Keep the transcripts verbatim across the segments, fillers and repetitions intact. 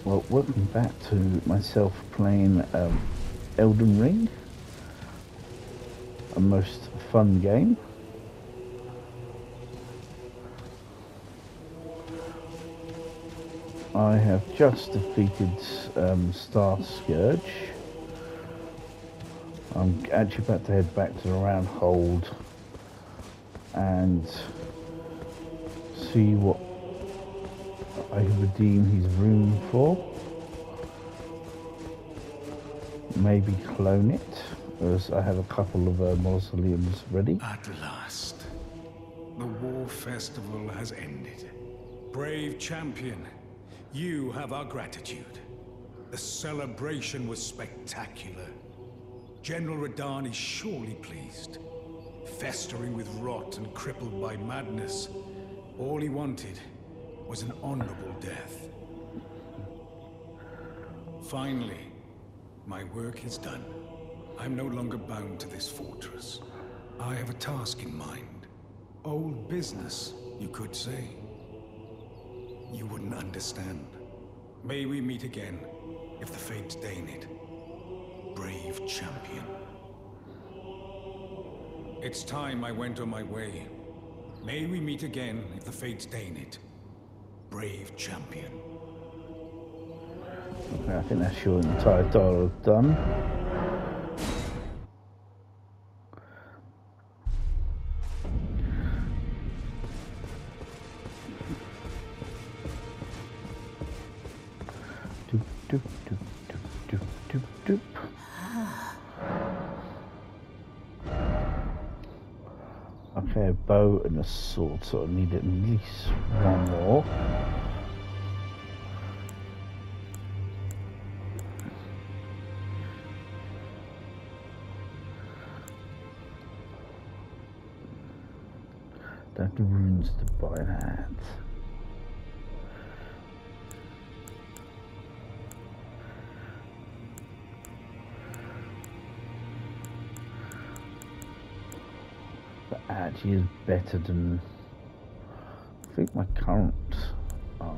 Well, welcome back to myself playing um, Elden Ring, a most fun game. I have just defeated um, Star Scourge. I'm actually about to head back to the round hold and see what I can redeem his rune for. Maybe clone it, as I have a couple of uh, mausoleums ready. At last, the war festival has ended. Brave champion, you have our gratitude. The celebration was spectacular. General Radahn is surely pleased. Festering with rot and crippled by madness, all he wanted was an honorable death. Finally, my work is done. I'm no longer bound to this fortress. I have a task in mind. Old business, you could say. You wouldn't understand. May we meet again, if the fates deign it. Brave champion. It's time I went on my way. May we meet again, if the fates deign it. Brave champion. Okay, I think that's your entire dialogue done. Doop, doop, doop, doop, doop, doop, doop. Okay, a bow and a sword, so I need at least one more. Don't have the runes to buy that. But actually is better than I think my current armor.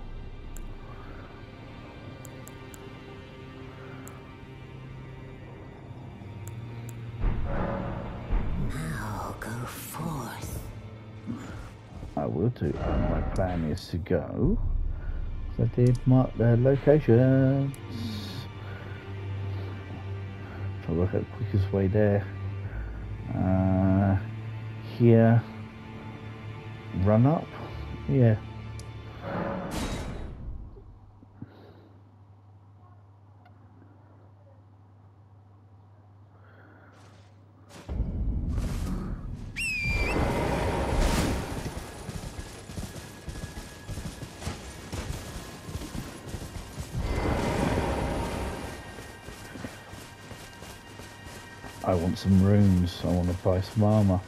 Now go forth. I will do. Um, my plan is to go. So I did mark their locations. Try to work out the quickest way there. Uh, here. Run up. Yeah. I want some runes. I want to buy some armour.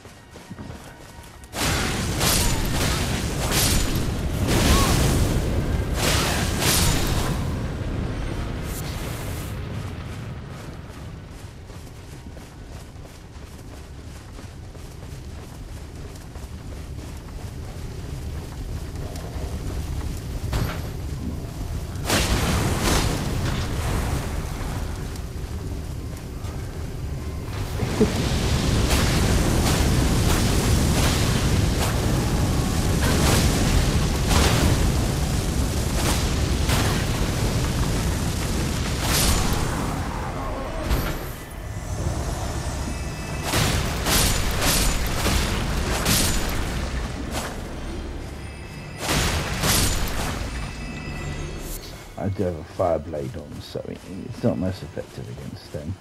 I do have a fire blade on, so it's not most effective against them.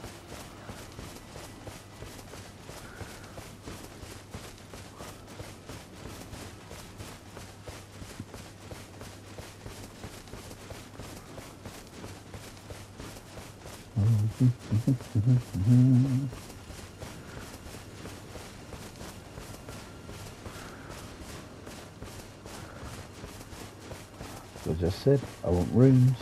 As I just said, I want runes.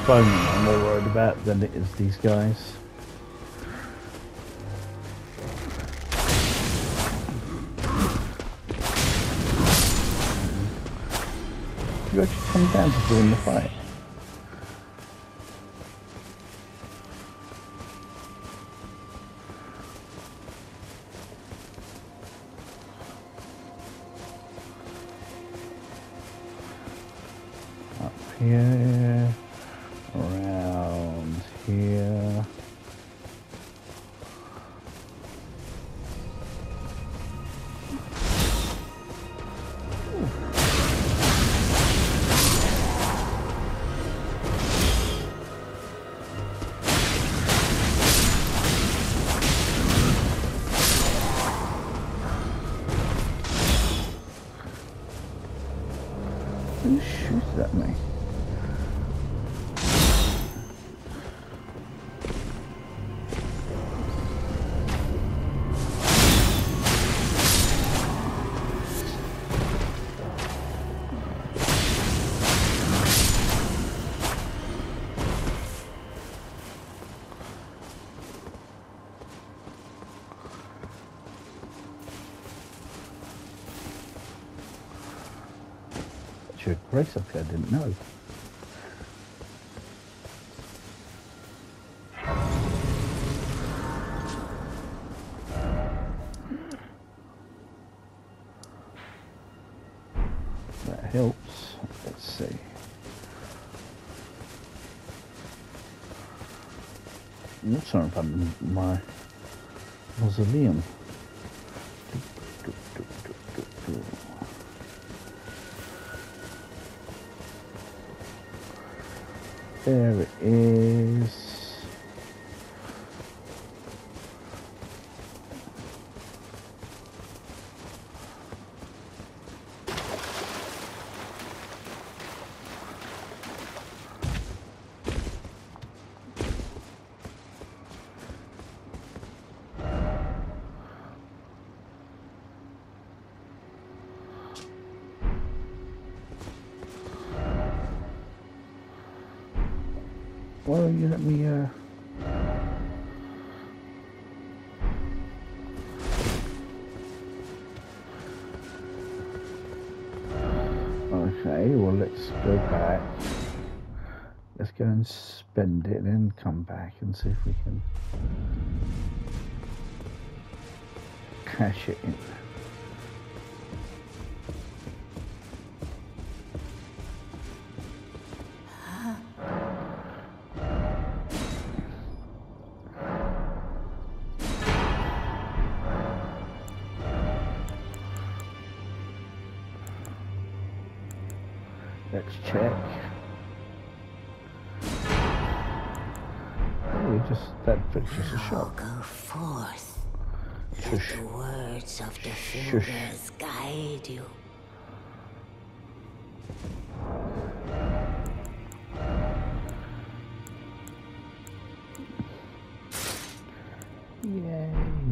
bone I'm more worried about than it is these guys. You actually come down to doing the fight. Up here, around here. Who shoots at me? A grace up here, I didn't know. That helps. Let's see. What's on from my mausoleum? There it is. Why don't you let me, uh... Okay, well let's go back. Let's go and spend it and then come back and see if we can cash it in. Let's check. Oh, just that fits just a shot. Go forth. Shush. Let the words of the Shush. fingers guide you. Yay.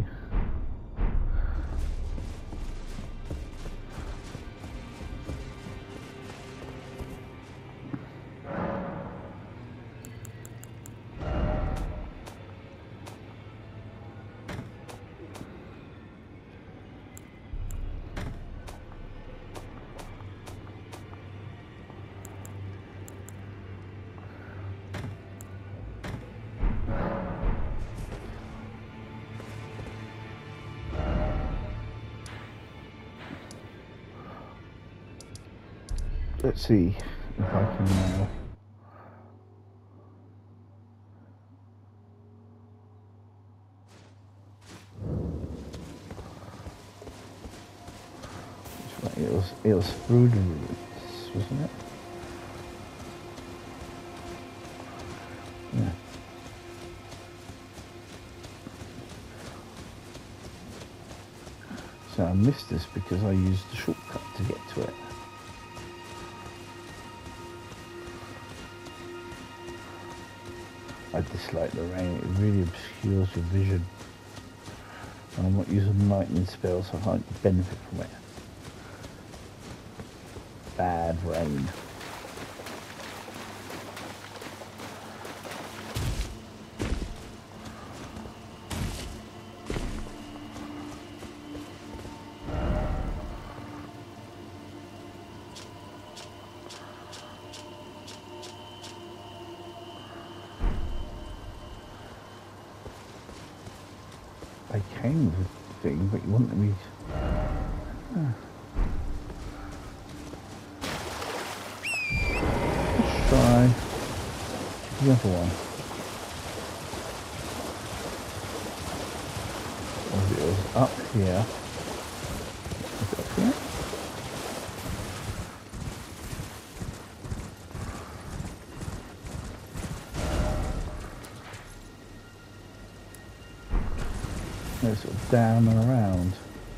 Let's see if I can now. It was it was through the roots, wasn't it? Yeah. So I missed this because I used the shortcut to get to it. I dislike the rain, it really obscures your vision. And I'm not using lightning spells, so I can't benefit from it. Bad rain. I came with a thing, but you wouldn't let me. Huh. Let's try the other one. Or it was up here. Is it up here? No, it's sort of down and around.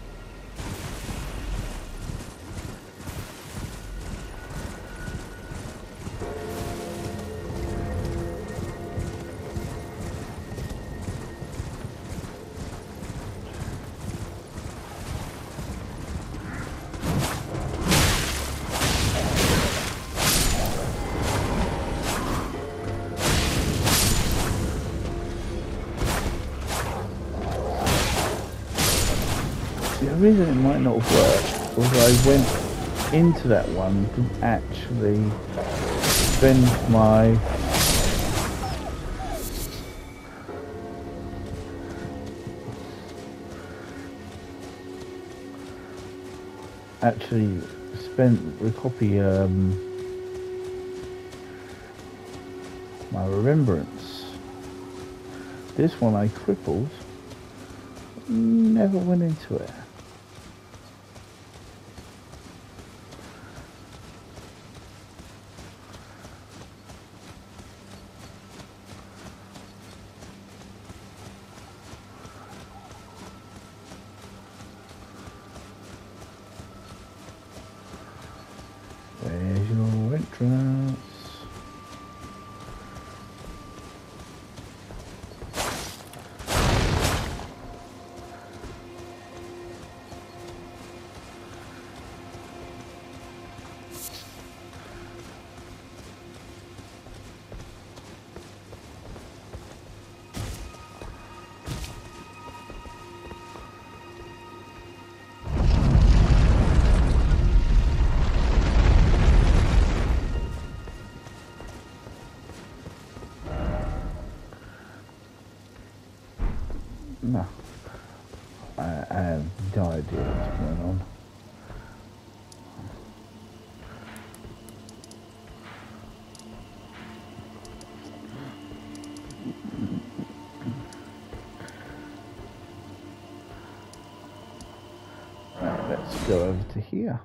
The reason it might not have worked was I went into that one, didn't actually spend my actually spent the copy um, my remembrance. This one I crippled, never went into it. There's your entrance. No, I, I have no idea what's going on. Right, let's go over to here.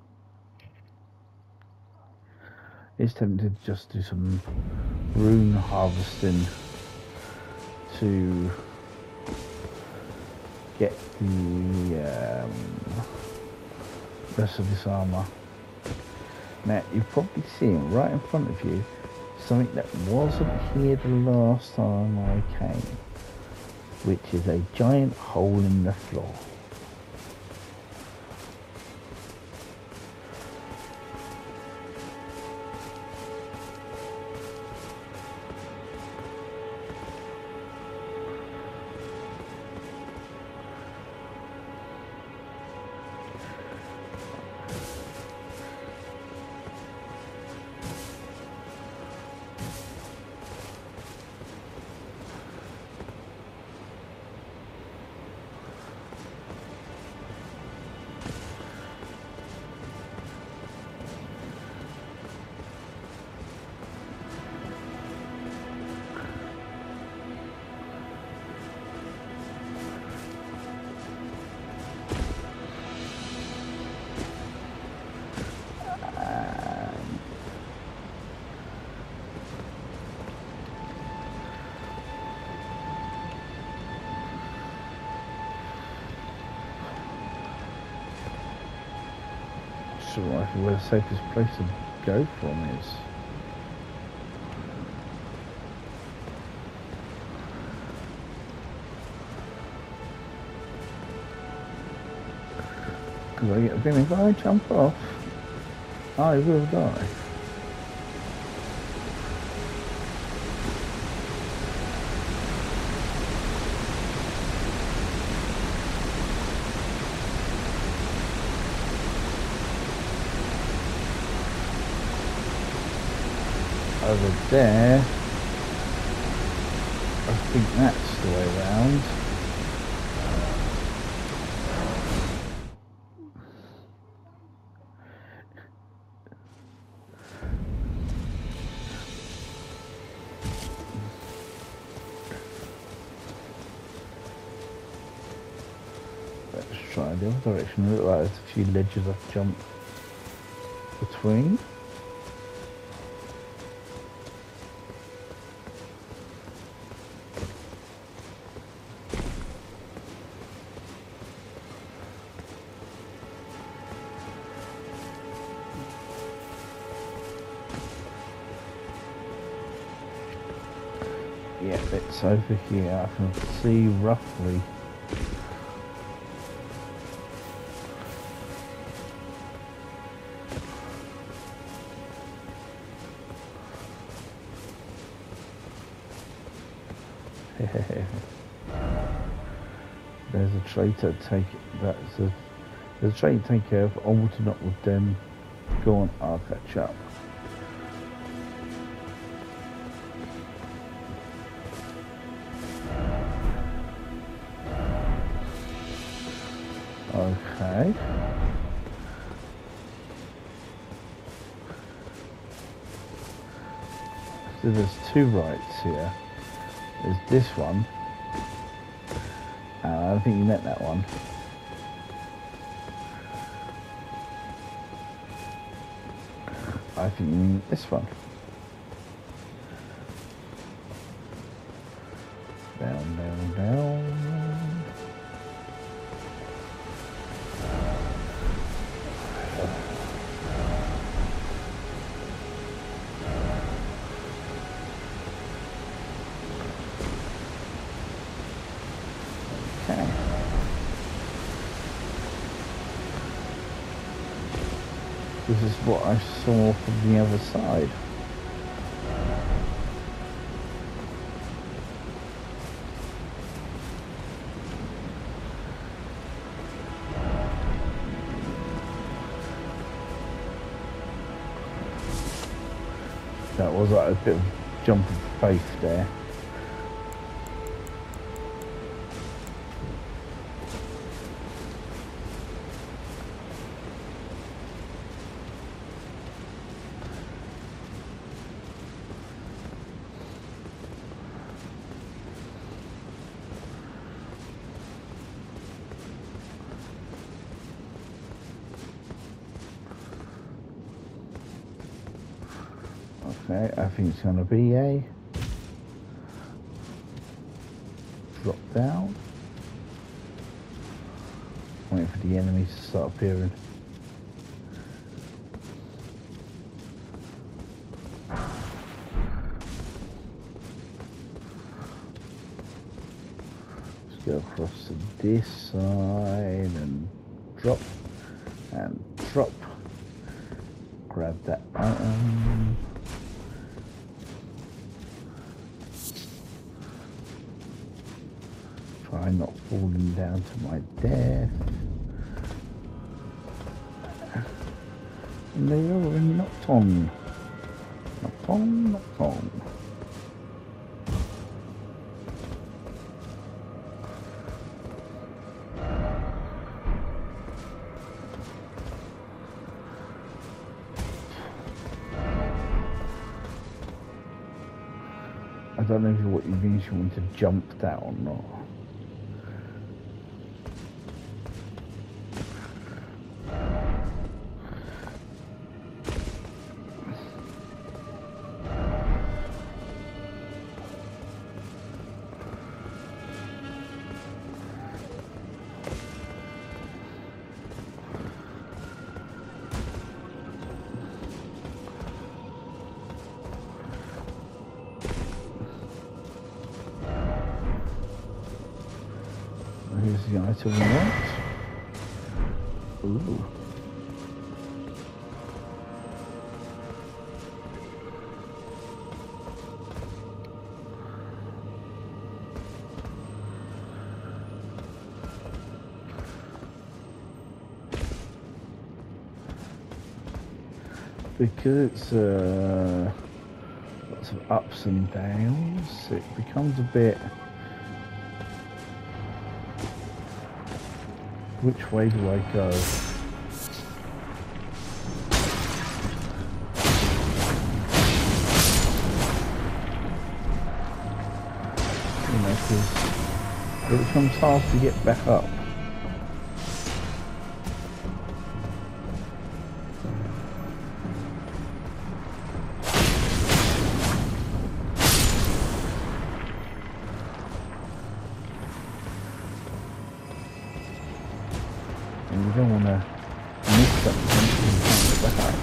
It's tempting to just do some rune harvesting to get the um, rest of this armour. Now you've probably seen right in front of you something that wasn't here the last time I came, which is a giant hole in the floor. Where the safest place to go from is. Because I get a feeling if I jump off, I will die. Over there, I think that's the way round. Let's try the other direction. It looks like there's a few ledges I can jump between. Yeah, it's over here. I can see roughly. There's a traitor take that's a there's a traitor to take care of. Onward to not with them. Go on, I'll catch up. Okay. So there's two rights here. There's this one. And I don't think you meant that one. I think you mean this one. Down, down, down. This is what I saw from the other side. That was like a bit of a jump of faith there. Okay, I think it's going to be a drop down. Waiting for the enemies to start appearing. Let's go across to this side and drop and drop. Grab that item. Try not falling down to my death. And they are knocked on. Knocked on, knocked on. I don't know what you mean you want to jump that or not. Here's the item we want. Ooh. Because it's uh, lots of ups and downs, it becomes a bit. Which way do I go? You know, because it becomes hard to get back up. you don't want to miss something in back.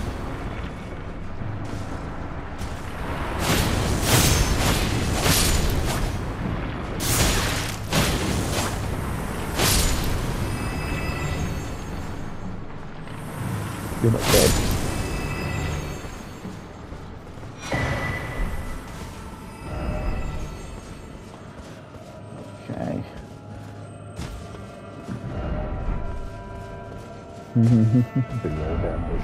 You're not dead. Okay. Big old ambush.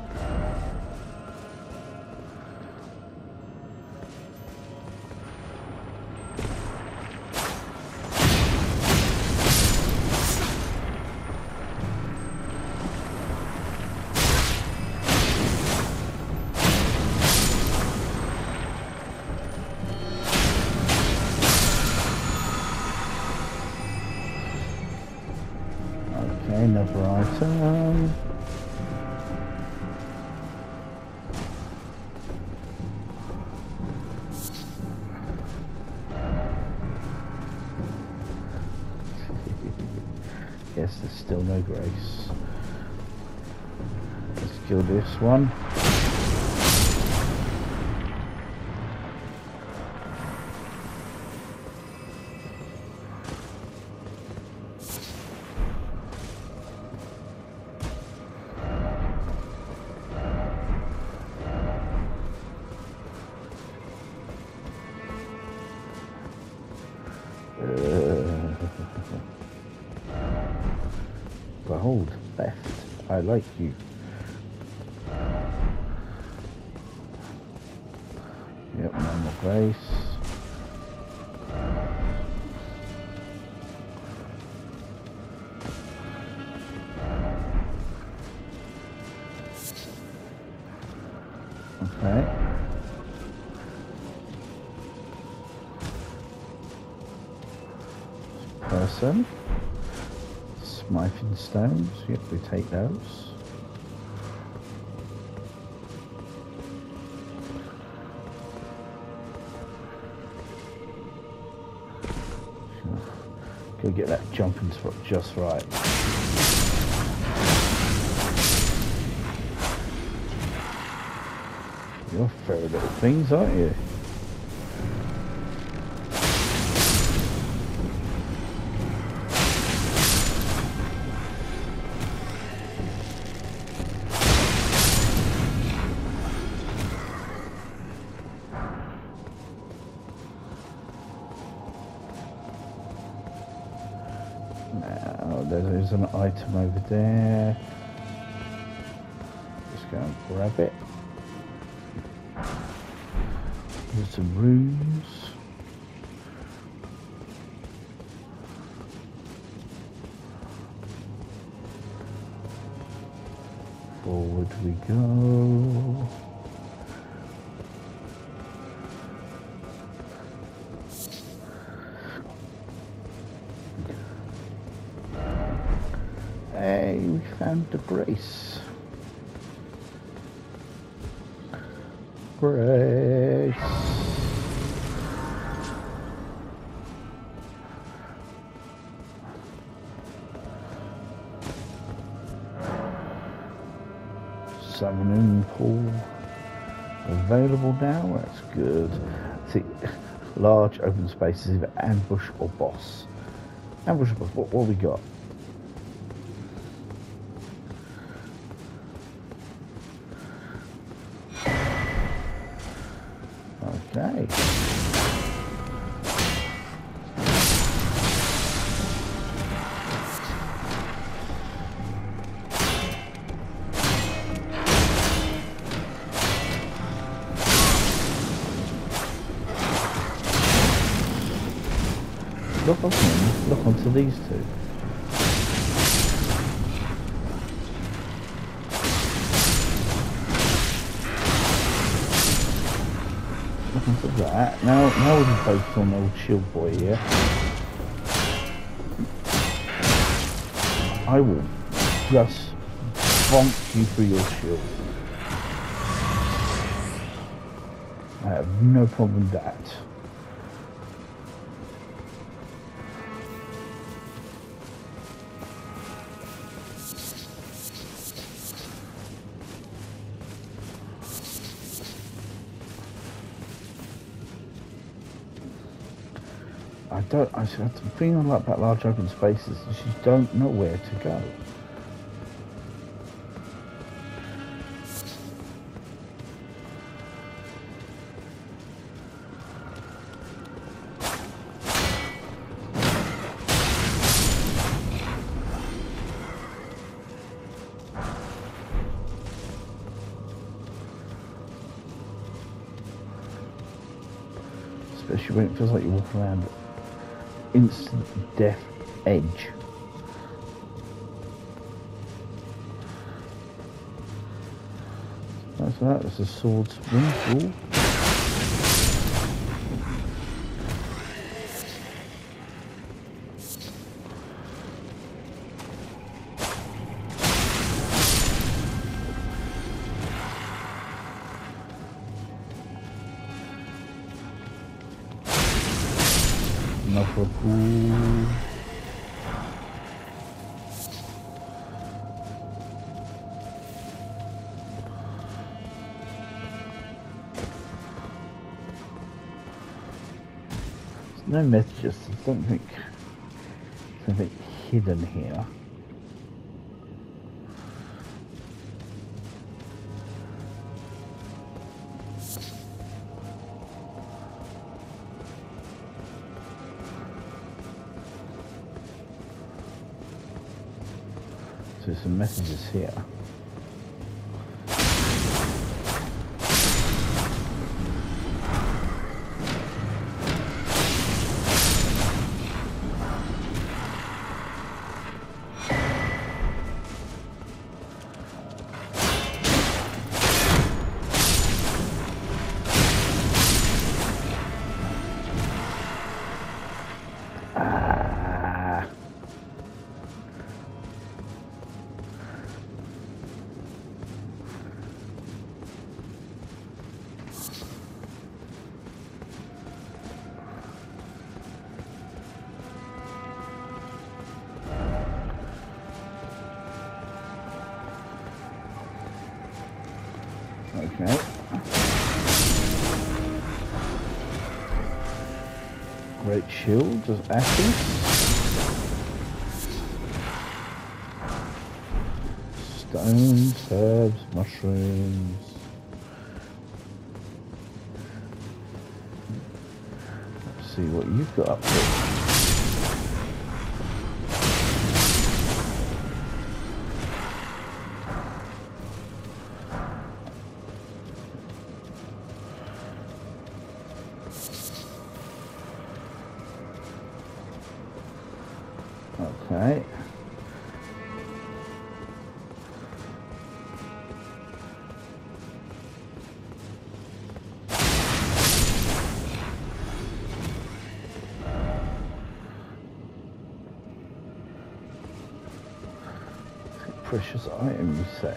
Okay, another item. Yes, there's still no grace. Let's kill this one. Behold, left. I like you. Yep, no more grace. Okay. Person. Smithing stones, yep, we take those. Go get that jumping spot just right. You're fair little things, aren't you? Now, there's an item over there. Just go and grab it. There's some runes. Forward we go. Hey, we found the grace. Grace. Summoning pool available now. That's good. See, large open spaces, either ambush or boss. Ambush or boss. What, what we got? Okay. Look on them, look onto these two. Look onto that. Now, now we're focused on old shield boy here. I will just bonk you through your shield. I have no problem with that. I don't. I the thing I like about large open spaces is you don't know where to go. Especially when it feels like you're walking around instant death edge. That's that, that's a sword's windfall. Another pool. There's no messages. I don't think there's anything hidden here. So there's some messages here. Okay. Great shield of ashes. Stones, herbs, mushrooms. Let's see what you've got up there. Okay. Precious item, you say?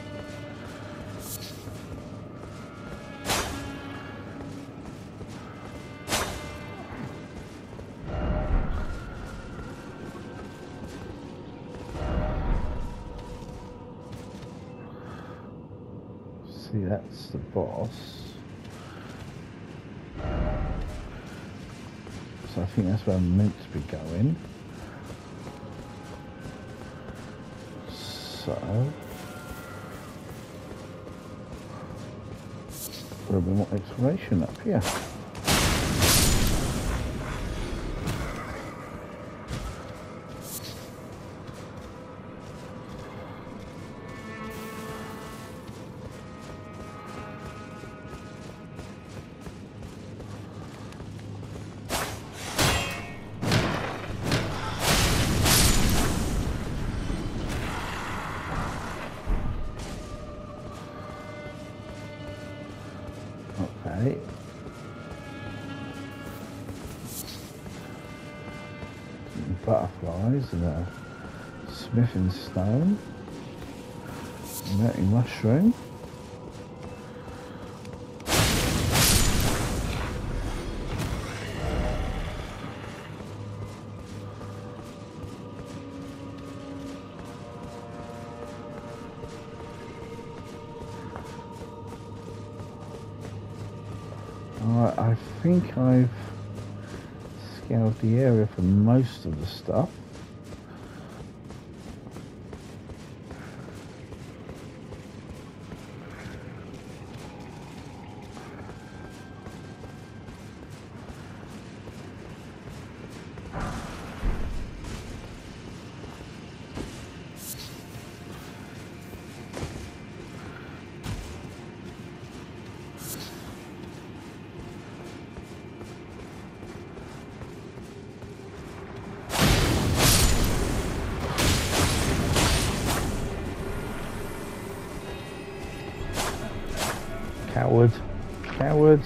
See, that's the boss. So I think that's where I'm meant to be going. So a little bit more exploration up here. Okay. Butterflies and a smithing stone. And that mushroom. Alright, I think I've scoured the area for most of the stuff. Coward. Coward.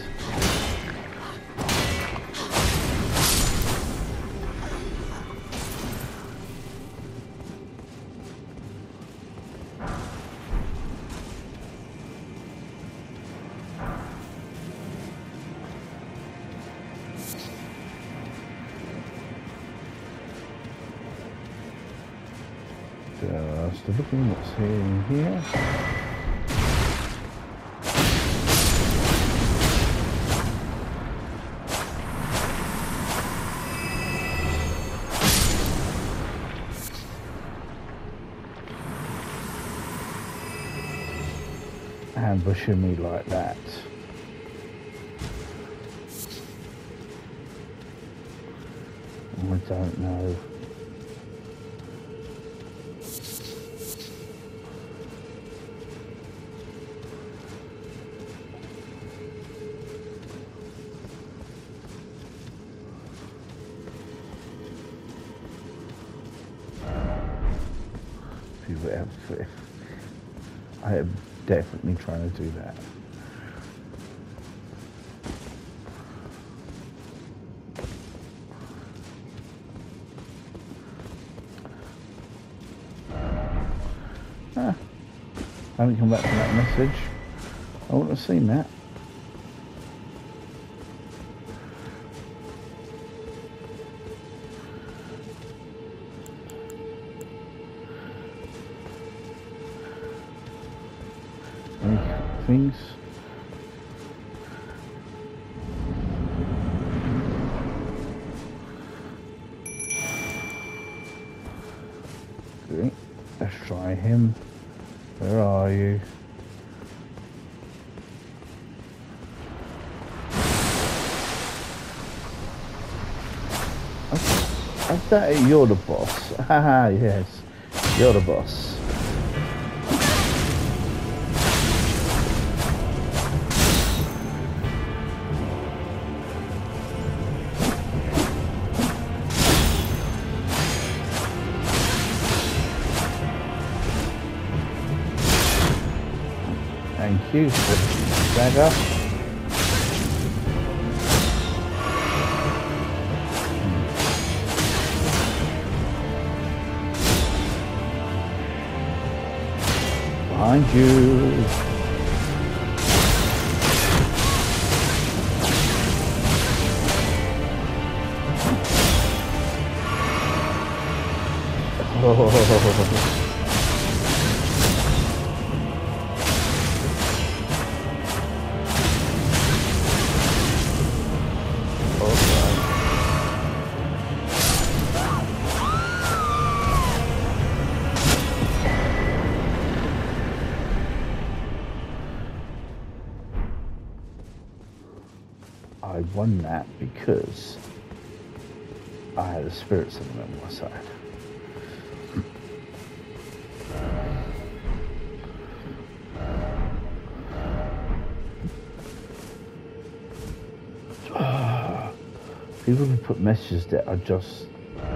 Just looking what's here in here. Ambushing me like that. I don't know. People have, if I am definitely trying to do that. Ah, I haven't come back from that message. I wouldn't have seen that. Any things? Okay, let's try him. Where are you? I bet you're the boss. Haha, yes, you're the boss. Thank you for the dagger. Behind you. Oh. I won that because I had a spirit summon on my side. People can put messages that are just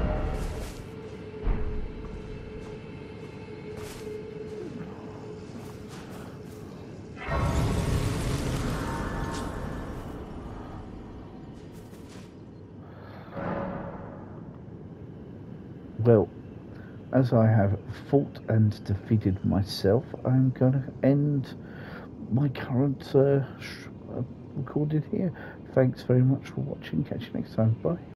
well, as I have fought and defeated myself, I'm going to end my current uh, sh uh, recorded here. Thanks very much for watching. Catch you next time. Bye.